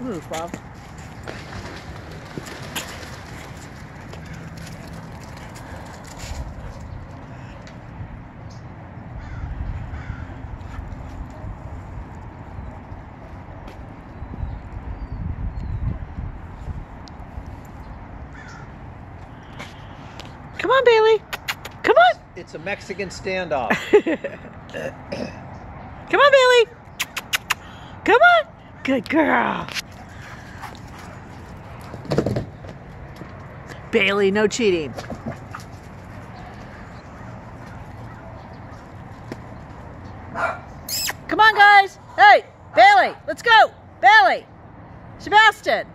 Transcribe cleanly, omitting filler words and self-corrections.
Move, Bob. Come on, Bailey. Come on. It's a Mexican standoff. Come on, Bailey. Come on. Good girl. Bailey, no cheating. Come on, guys. Hey, Bailey, let's go. Bailey. Sebastian.